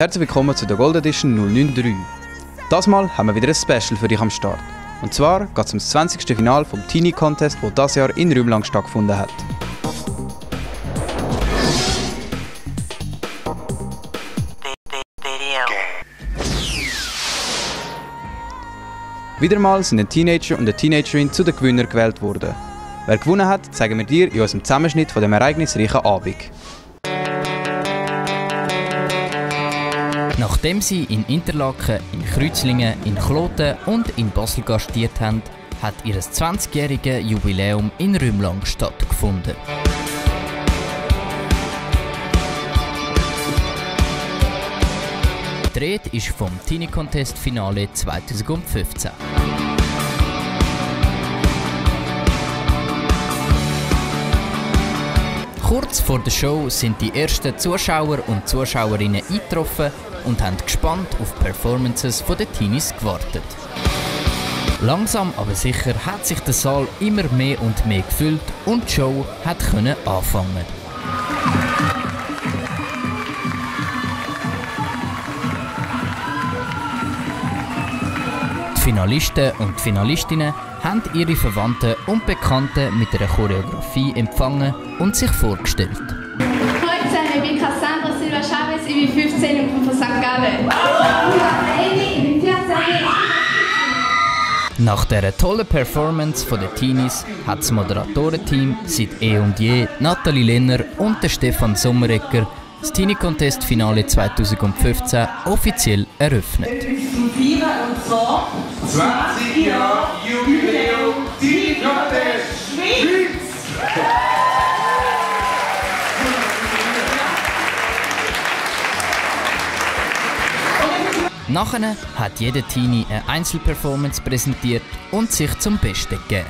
Herzlich willkommen zu der Gold Edition 093. Das Mal haben wir wieder ein Special für dich am Start. Und zwar geht es um das 20. Finale vom Teenie Contest, das dieses Jahr in Rümlang stattgefunden hat. Wieder mal sind ein Teenager und eine Teenagerin zu den Gewinnern gewählt worden. Wer gewonnen hat, zeigen wir dir in unserem Zusammenschnitt von dem ereignisreichen Abend. Nachdem sie in Interlaken, in Kreuzlingen, in Kloten und in Basel gastiert haben, hat ihr 20-jähriges Jubiläum in Rümlang stattgefunden. Die Rede ist vom Teenie Contest Finale 2015. Kurz vor der Show sind die ersten Zuschauer und Zuschauerinnen eingetroffen und haben gespannt auf die Performances der Teenies gewartet. Langsam aber sicher hat sich der Saal immer mehr und mehr gefüllt und die Show konnte anfangen. Die Finalisten und die Finalistinnen haben ihre Verwandten und Bekannten mit einer Choreografie empfangen und sich vorgestellt. Hallo zusammen, ich bin Cassandra Silva Chavez, ich bin 15 und komme von St. Gallen. Ich bin 14. Nach dieser tollen Performance der Teenies hat das Moderatorenteam seit eh und je Nathalie Lenner und Stefan Sommeregger das Teenie Contest Finale 2015 offiziell eröffnet. Und zwar 20 Jahre Jubiläum Teenie Contest Schweiz! Nachher hat jeder Teenie eine Einzelperformance präsentiert und sich zum Besten gegeben.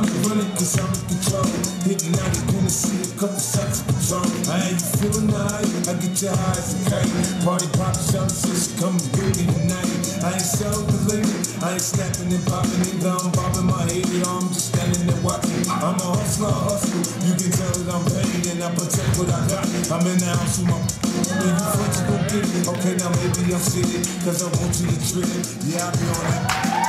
I'm running cause I'm in control. Hitting out, you're gonna see a couple shots of Patron. I ain't feeling high, I get your high as a kite. Party pop, shout, just come big in the night. I ain't self-delivered, I ain't snapping and popping either. I'm bobbing my head, I'm just standing there watching. I'm a hustle, you can tell that I'm paid and I protect what I got. I'm in the house with my and you folks gon' get it. Okay, now maybe I'm sitting, cause I want you to trip it. Yeah, I'll be on it.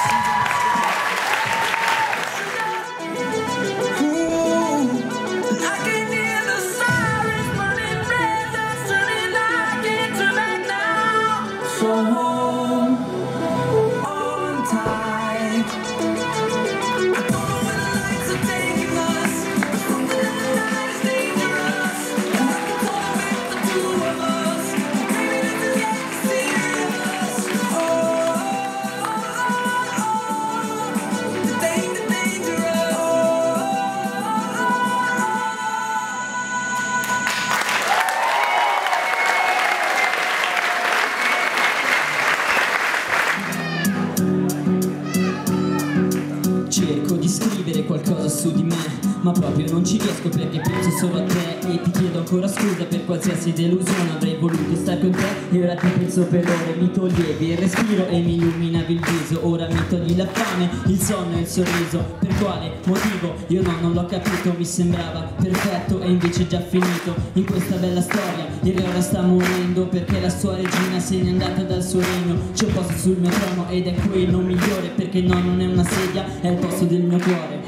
Cerco di scrivere qualcosa su di me, ma proprio non ci riesco perché penso solo a te. E ti chiedo ancora scusa per qualsiasi delusione. Avrei voluto stare con te e ora ti penso per ore. Mi toglievi il respiro e mi illuminavi il viso. Ora mi togli la fame, il sonno e il sorriso. Per quale motivo? Io non l'ho capito. Mi sembrava perfetto e invece è già finito. In questa bella storia il re ora sta morendo perché la sua regina se n'è andata dal suo regno. C'è un posto sul mio trono ed è quello migliore, perché no, non è una sedia, è il posto del mio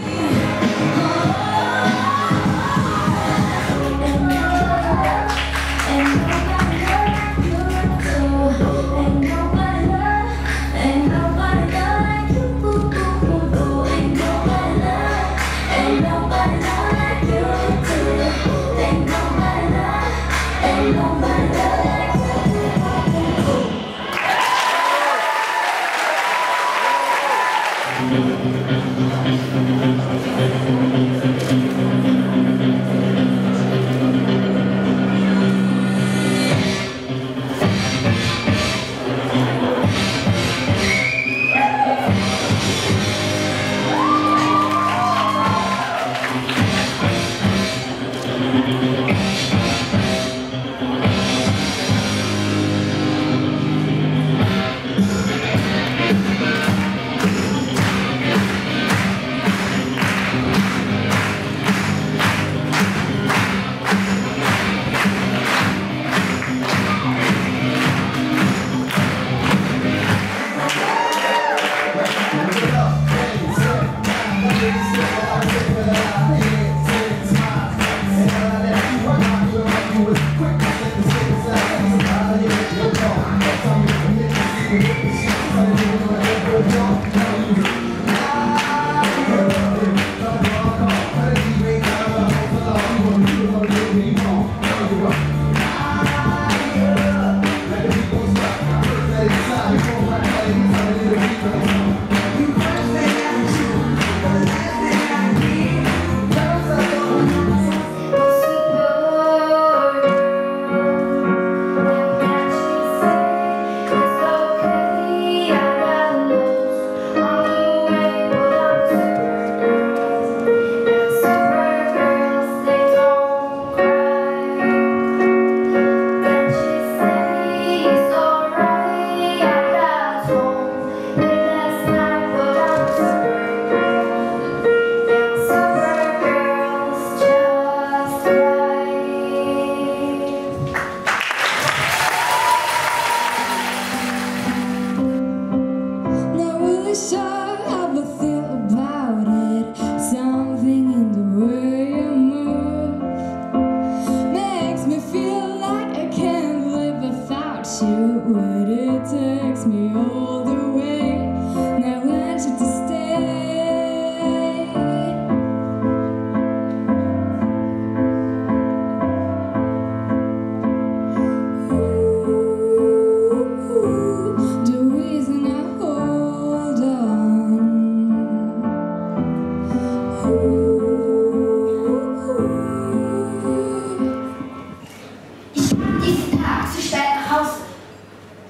cuore.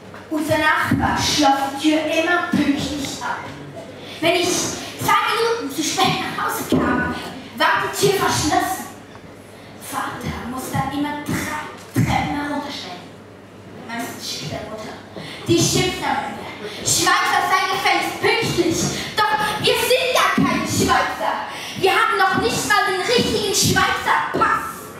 Unser Nachbar schloss die Tür immer pünktlich ab. Wenn ich 2 Minuten zu spät nach Hause kam, war die Tür verschlossen. Vater muss dann immer 3 Treppen herunterstellen. Meistens schickt der Mutter. Die schimpft am Ende. Schweizer seien gefälligst pünktlich. Doch wir sind ja keine Schweizer. Wir haben noch nicht mal den richtigen Schweizer Pass.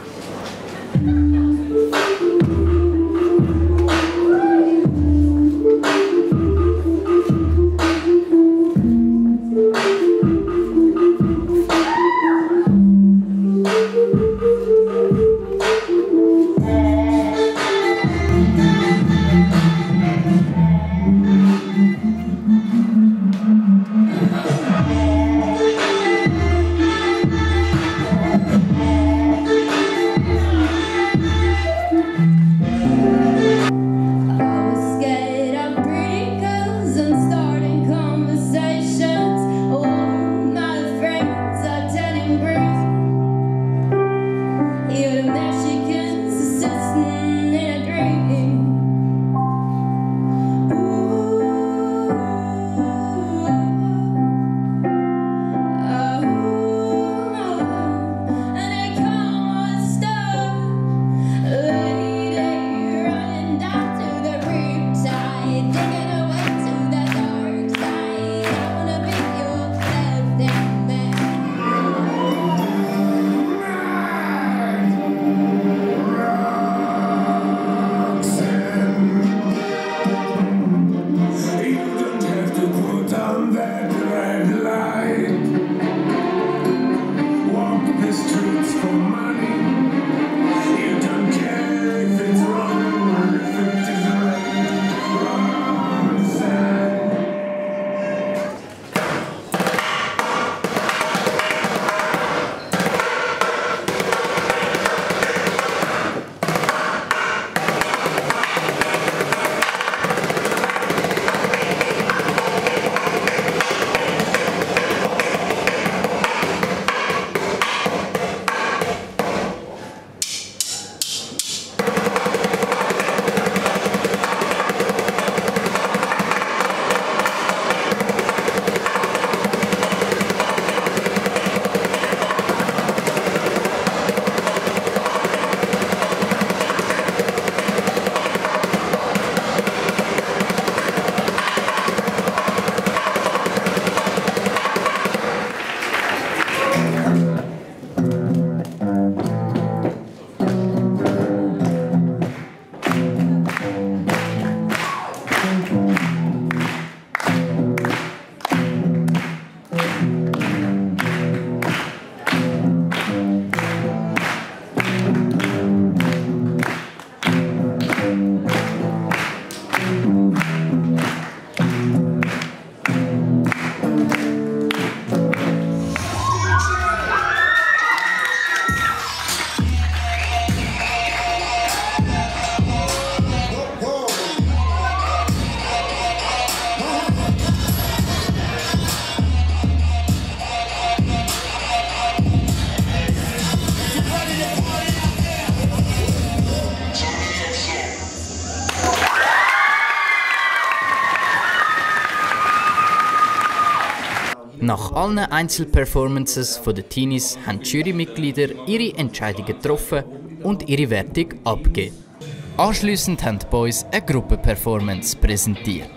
Nach allen Einzelperformances der Teenies haben die Jurymitglieder ihre Entscheidungen getroffen und ihre Wertung abgegeben. Anschliessend haben die Boys eine Gruppenperformance präsentiert.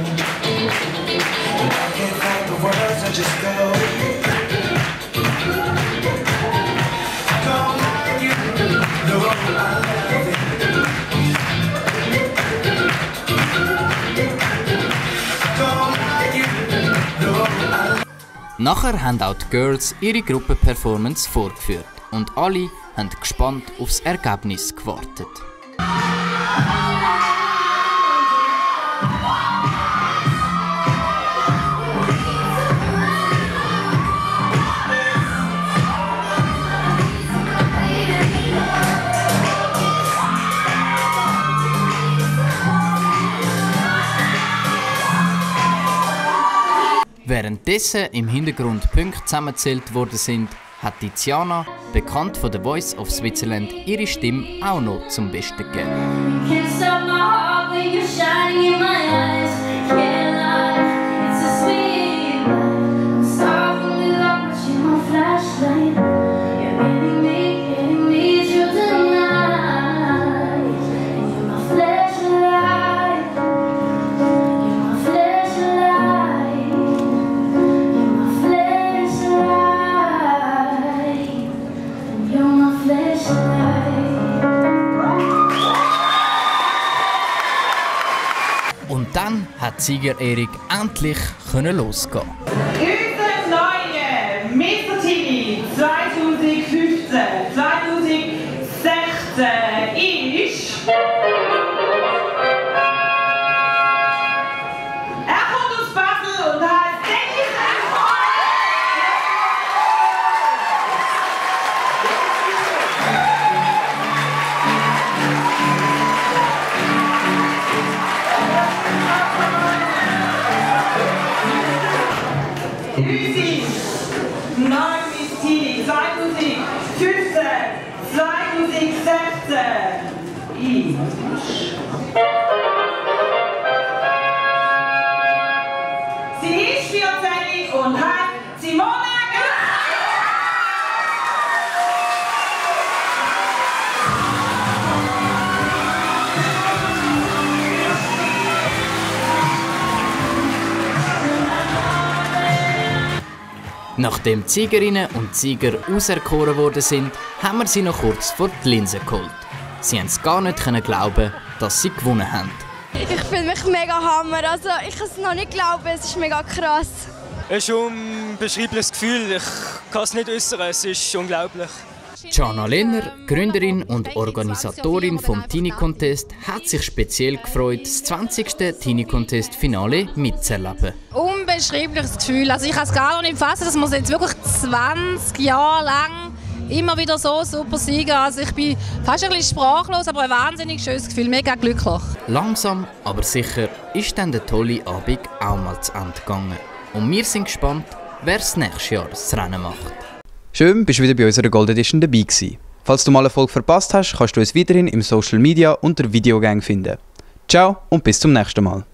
Nachher haben auch die Girls ihre Gruppenperformance vorgeführt und alle haben gespannt aufs Ergebnis gewartet. Währenddessen im Hintergrund Punkte zusammengezählt worden sind, hat Tiziana, bekannt von The Voice of Switzerland, ihre Stimme auch noch zum Besten gegeben. dann hat Sieger-Erik endlich losgehen. Unser neuer Mr. Teenie 2015-2016 ist... Er kommt aus Basel und heißt Dennis Unsere neue Miss Teenie 2015-2016 ist... Sie ist 14 und hat Simone Nachdem die Siegerinnen und Sieger auserkoren worden sind, haben wir sie noch kurz vor die Linse geholt. Sie haben es gar nicht glauben, dass sie gewonnen haben. Ich fühle mich mega hammer. Also ich kann es noch nicht glauben, es ist mega krass. Es ist ein unbeschreibliches Gefühl, ich kann es nicht äußern, es ist unglaublich. Jana Lehner, Gründerin und Organisatorin vom Teenie Contest, hat sich speziell gefreut, das 20. Teenie Contest Finale mitzuerleben. Unbeschreibliches Gefühl. Also ich kann es gar nicht fassen, dass wir jetzt wirklich 20 Jahre lang immer wieder so super siegen. Also ich bin fast ein bisschen sprachlos, aber ein wahnsinnig schönes Gefühl, mega glücklich. Langsam, aber sicher ist dann der tolle Abend auch mal zu Ende gegangen. Und wir sind gespannt, wer das nächste Jahr das Rennen macht. Schön, bist du wieder bei unserer Gold Edition dabei gewesen. Falls du mal eine Folge verpasst hast, kannst du uns weiterhin im Social Media unter Videogang finden. Ciao und bis zum nächsten Mal.